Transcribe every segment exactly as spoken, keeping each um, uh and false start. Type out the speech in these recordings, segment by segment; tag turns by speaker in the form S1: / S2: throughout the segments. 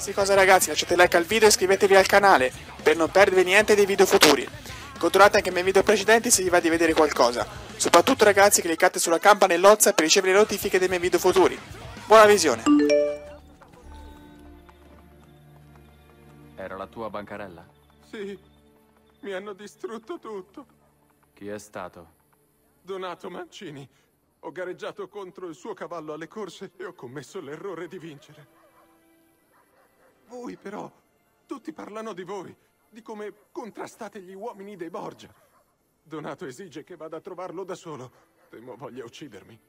S1: qualsiasi cosa ragazzi, lasciate like al video e iscrivetevi al canale per non perdervi niente dei video futuri. Controllate anche i miei video precedenti se vi va di vedere qualcosa. Soprattutto ragazzi, cliccate sulla campanellozza per ricevere le notifiche dei miei video futuri. Buona visione!
S2: Era la tua bancarella?
S3: Sì, mi hanno distrutto tutto.
S2: Chi è stato?
S3: Donato Mancini. Ho gareggiato contro il suo cavallo alle corse e ho commesso l'errore di vincere. Voi però, tutti parlano di voi, di come contrastate gli uomini dei Borgia. Donato esige che vada a trovarlo da solo. Temo voglia uccidermi.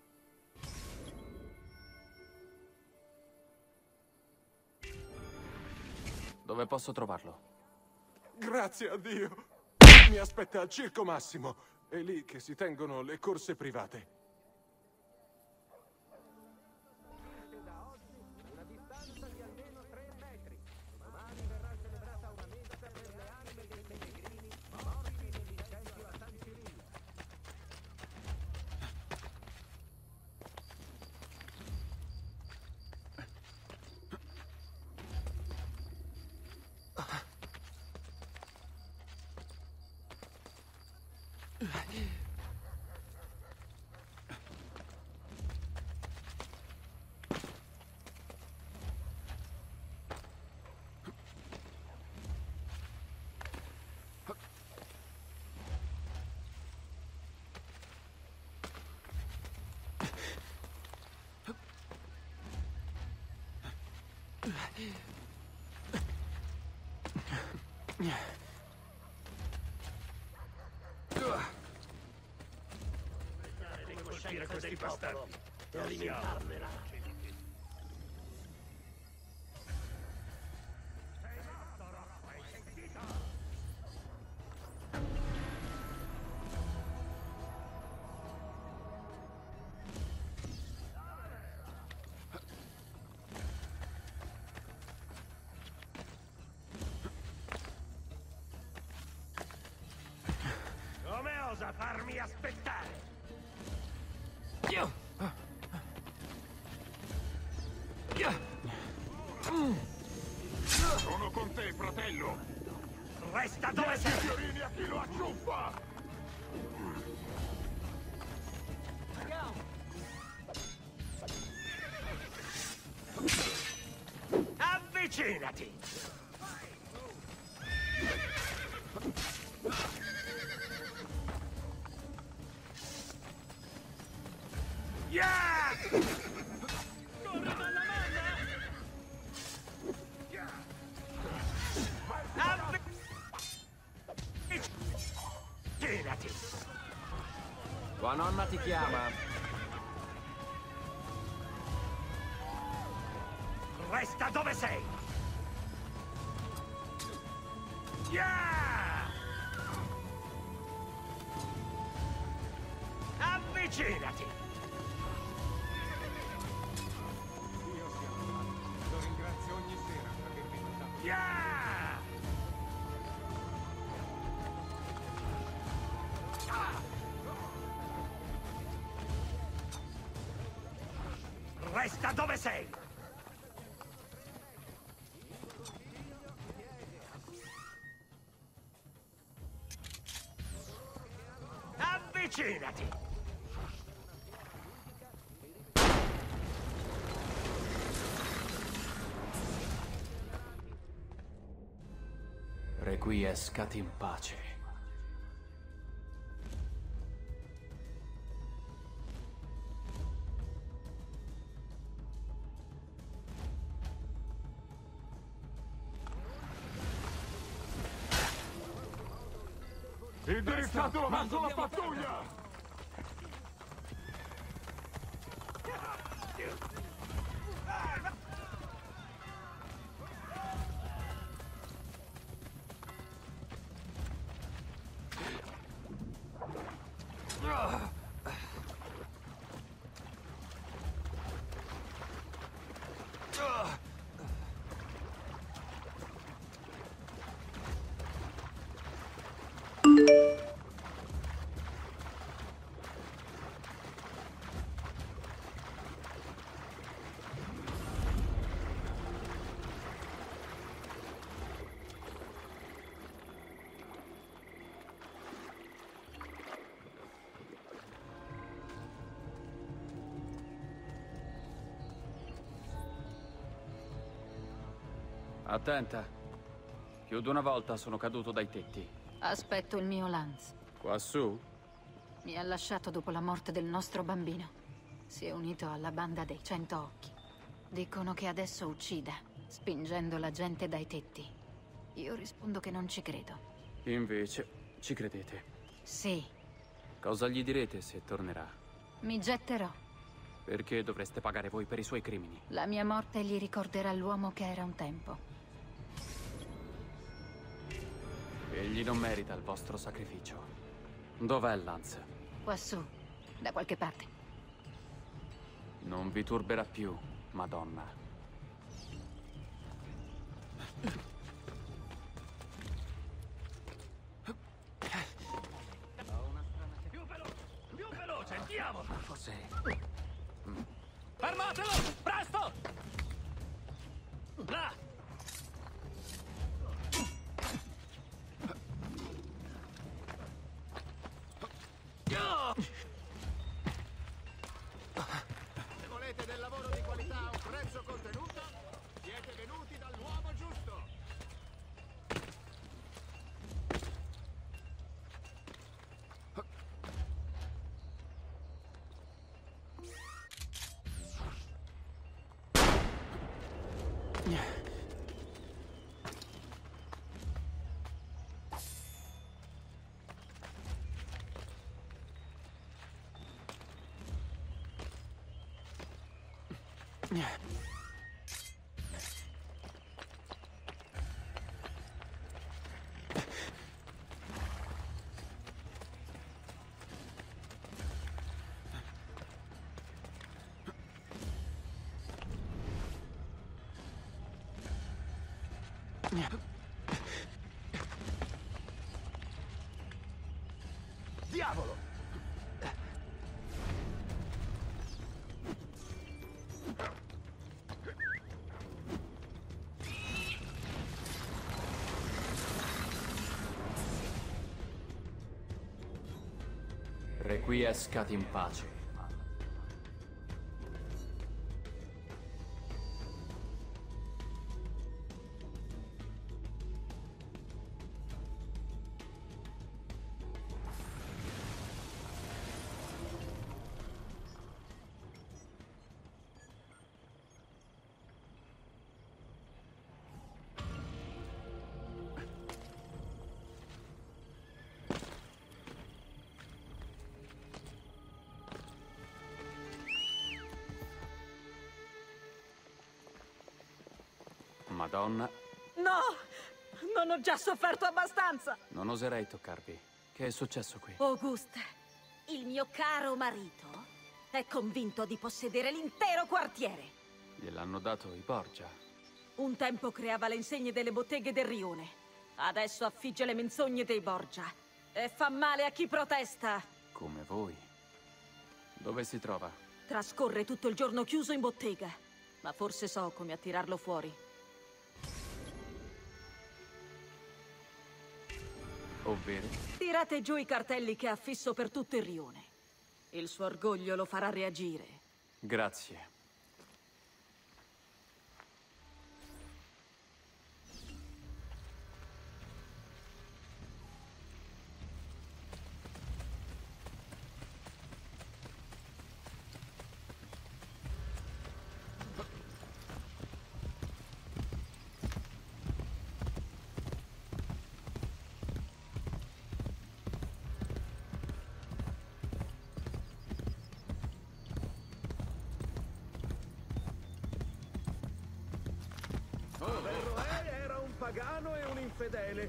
S2: Dove posso trovarlo?
S3: Grazie a Dio. Mi aspetta al Circo Massimo. È lì che si tengono le corse private.
S4: Colpire questi bastardi e alimentarmela. Come osa farmi aspettare?
S3: Sono con te, fratello!
S4: Resta dove sei!
S3: Fiorini a chi lo acciuffa!
S4: Avvicinati! Yeah! Corre dalla manna! Avvicinati!
S2: Tua nonna ti chiama.
S4: Resta dove sei! Yeah! Avvicinati!
S3: Io sia lo ringrazio ogni sera per avermi aiutato.
S4: Yeah! Resta dove sei! Avvicinati!
S2: Requiescat in pace.
S3: Indirizzatelo verso la pattuglia!
S2: Attenta. Più di una volta sono caduto dai tetti.
S5: Aspetto il mio Lance.
S2: Quassù?
S5: Mi ha lasciato dopo la morte del nostro bambino. Si è unito alla banda dei Cento Occhi. Dicono che adesso uccida, spingendo la gente dai tetti. Io rispondo che non ci credo.
S2: Invece, ci credete.
S5: Sì,
S2: Cosa gli direte se tornerà?
S5: mi getterò.
S2: Perché dovreste pagare voi per i suoi crimini?
S5: La mia morte gli ricorderà l'uomo che era un tempo.
S2: Egli non merita il vostro sacrificio. Dov'è Lance?
S5: Quassù, da qualche parte.
S2: Non vi turberà più, Madonna.
S4: Più veloce, più veloce, andiamo!
S2: Forse...
S4: Fermatelo! Presto! Là!
S6: Se volete del lavoro di qualità a un prezzo contenuto, siete venuti dall'uomo giusto. Diavolo!
S2: Requiescat in pace. Madonna,
S7: No! Non ho già sofferto abbastanza!
S2: non oserei toccarvi. Che è successo qui?
S7: Auguste, il mio caro marito, è convinto di possedere l'intero quartiere.
S2: Gliel'hanno dato i Borgia.
S7: Un tempo creava le insegne delle botteghe del rione. Adesso affigge le menzogne dei Borgia. E fa male a chi protesta.
S2: Come voi. Dove si trova?
S7: Trascorre tutto il giorno chiuso in bottega. Ma forse so come attirarlo fuori.
S2: Ovvero?
S7: Tirate giù i cartelli che ha affisso per tutto il rione. Il suo orgoglio lo farà reagire.
S2: Grazie.
S6: Verroe era un pagano e un infedele.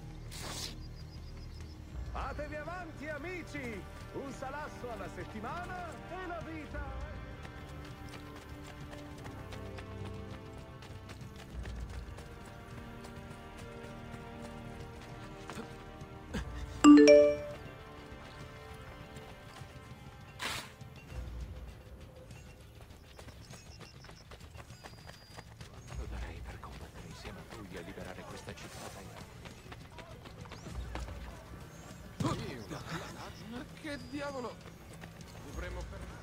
S6: Fatevi avanti, amici! Un salasso alla settimana e la vita...
S3: Lo darei per combattere insieme a lui a liberare questa città dai Ma che diavolo? Dovremmo fermare.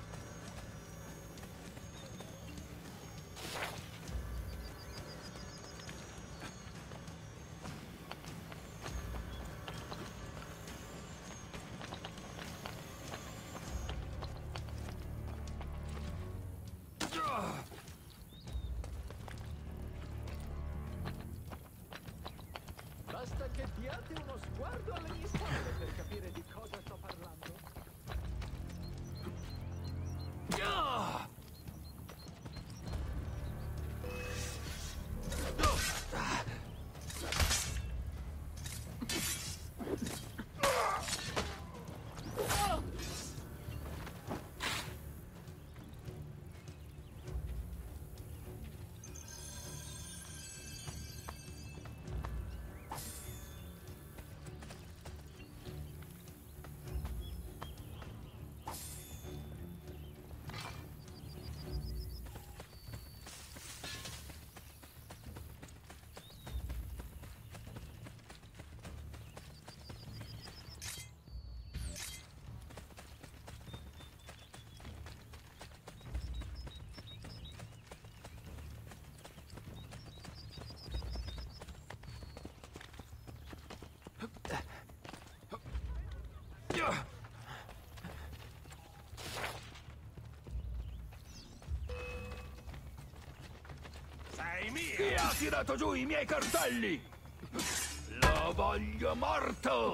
S4: tirato giù i miei cartelli! Lo voglio morto!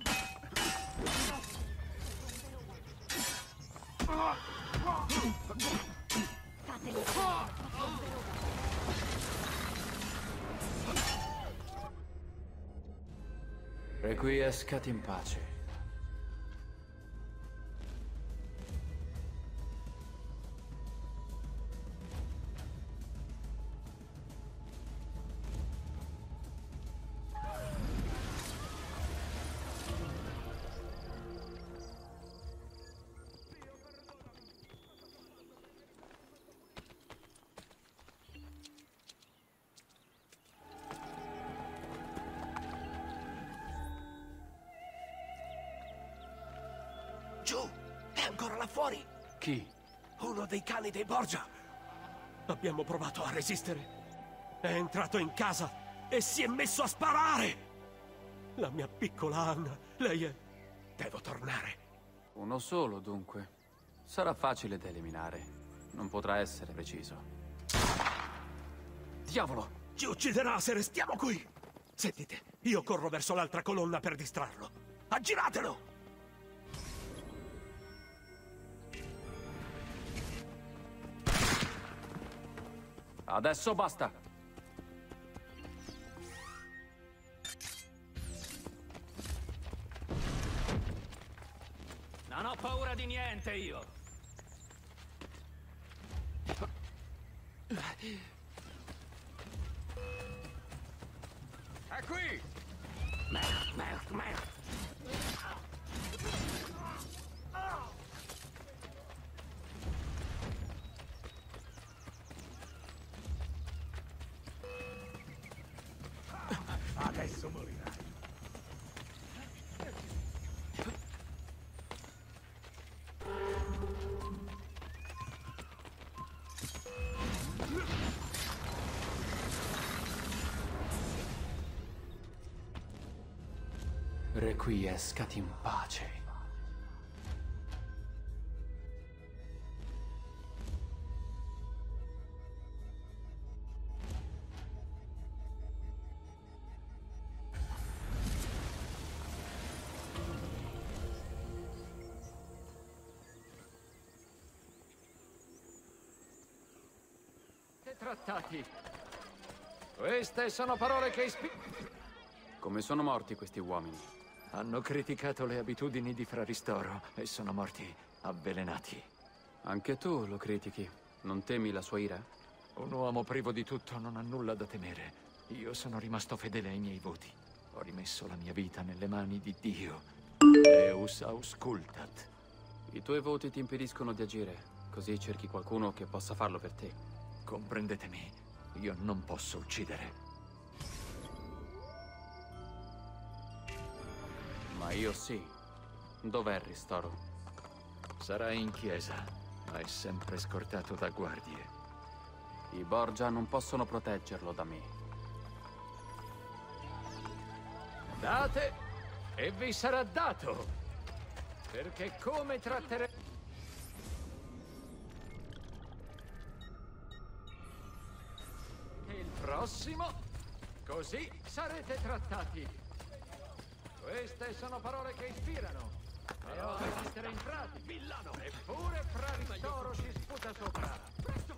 S2: Requiescat in pace.
S4: Giù! È ancora là fuori!
S2: Chi?
S4: Uno dei cani dei Borgia! Abbiamo provato a resistere. È entrato in casa e si è messo a sparare! La mia piccola Anna, lei è... Devo tornare.
S2: Uno solo, dunque. Sarà facile da eliminare. Non potrà essere preciso. Diavolo!
S4: Ci ucciderà se restiamo qui! Sentite, io corro verso l'altra colonna per distrarlo. Aggiratelo!
S2: Adesso basta!
S4: Non ho paura di niente, io! È qui! Merda, merda, merda! Adesso morirai.
S2: Requiescat in pace. Trattati. Queste sono parole che ispi... Come sono morti questi uomini?
S8: Hanno criticato le abitudini di Fraristoro e sono morti avvelenati.
S2: Anche tu lo critichi. Non temi la sua ira?
S8: Un uomo privo di tutto non ha nulla da temere. Io sono rimasto fedele ai miei voti. Ho rimesso la mia vita nelle mani di Dio. Deus auscultat.
S2: I tuoi voti ti impediscono di agire. Così cerchi qualcuno che possa farlo per te.
S8: Comprendetemi, io non posso uccidere.
S2: Ma io sì. Dov'è il ristoro?
S8: Sarà in chiesa, ma è sempre scortato da guardie.
S2: I Borgia non possono proteggerlo da me.
S8: Date e vi sarà dato. Perché come tratterete... il prossimo, così sarete trattati. Queste sono parole che ispirano. E ho resistere in frati, villano. Eppure Fraristoro si sputa sopra. Presto!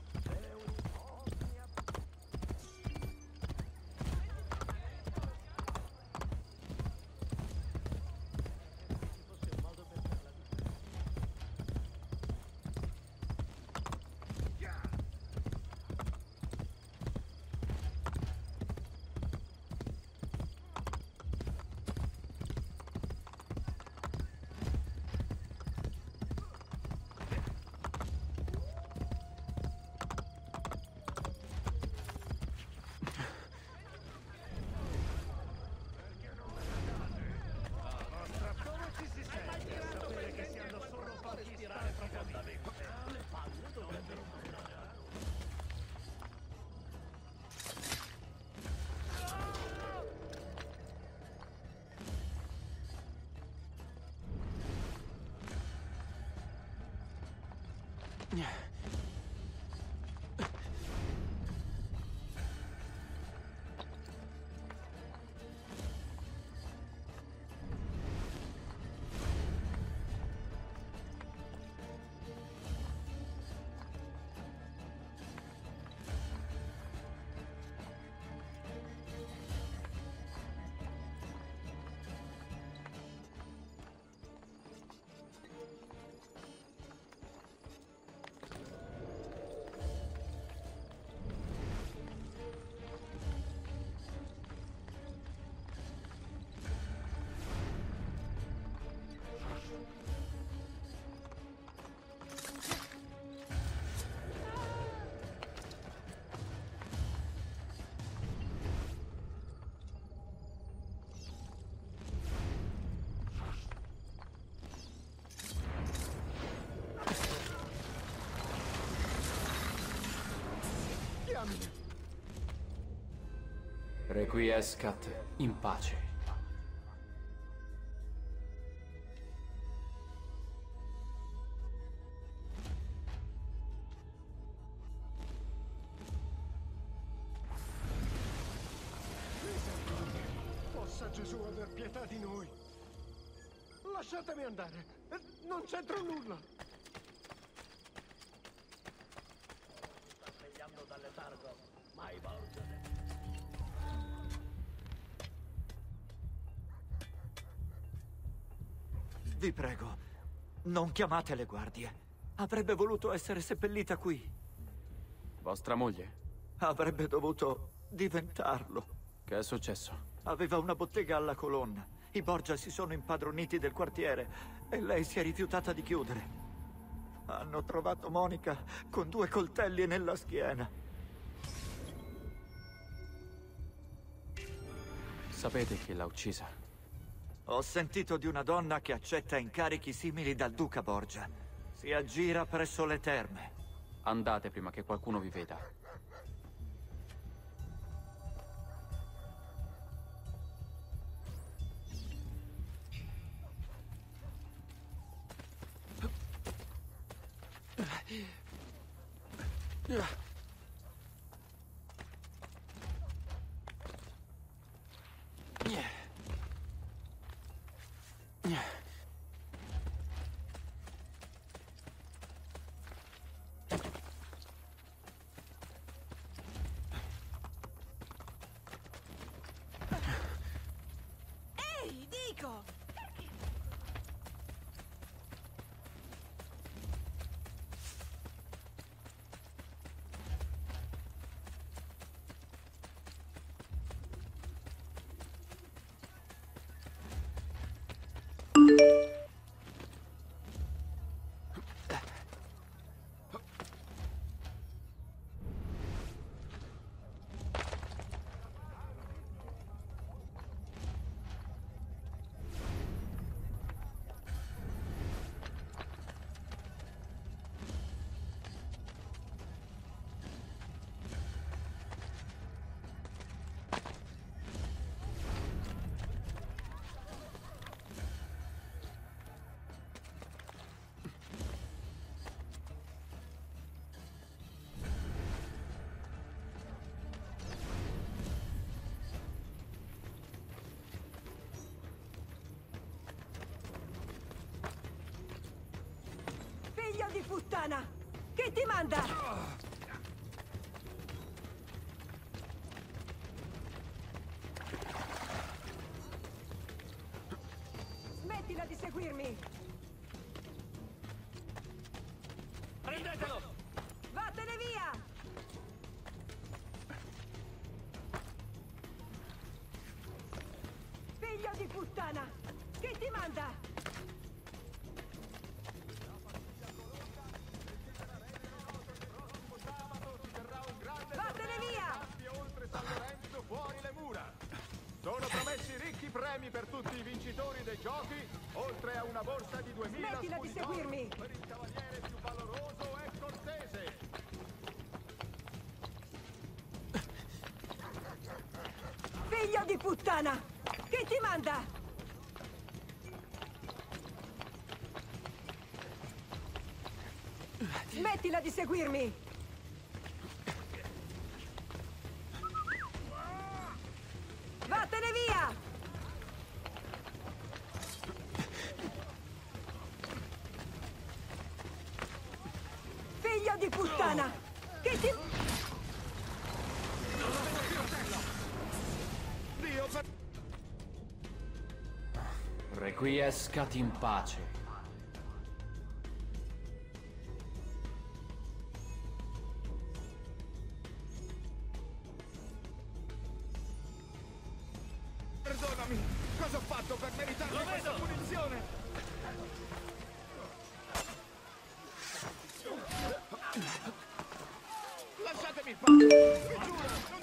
S6: diamine.
S2: Requiescat in pace.
S6: Possa Gesù aver pietà di noi. Lasciatemi andare. Eh, Non c'entro nulla. Sta svegliando dal letargo. Mai volgere.
S9: Vi prego, non chiamate le guardie. Avrebbe voluto essere seppellita qui.
S2: Vostra moglie?
S9: Avrebbe dovuto diventarlo.
S2: Che è successo?
S9: Aveva una bottega alla colonna. I Borgia si sono impadroniti del quartiere e lei si è rifiutata di chiudere. Hanno trovato Monica con due coltelli nella schiena.
S2: Sapete chi l'ha uccisa?
S9: Ho sentito di una donna che accetta incarichi simili dal duca Borgia. Si aggira presso le terme.
S2: Andate prima che qualcuno vi veda.
S7: Ehi, dico!
S10: Figlio di puttana! Chi ti manda? Smettila di seguirmi!
S4: Prendetelo!
S10: Vattene via! Figlio di puttana! Chi ti manda? Vattene via!
S6: Oltre San Lorenzo, fuori le mura. Sono promessi ricchi premi per tutti i vincitori dei giochi, oltre a una borsa di duemila
S10: Smettila di
S6: scudi d'oro
S10: seguirmi!
S6: per il cavaliere più valoroso e cortese.
S10: Figlio di puttana! Chi ti manda? Smettila di seguirmi! Vattene via! Figlio di puttana! Che ti...
S6: Dio per...
S2: Requiescat in pace.
S6: Perdonami, cosa ho fatto per meritare questa punizione? Lasciatemi in pace! Vi giuro, non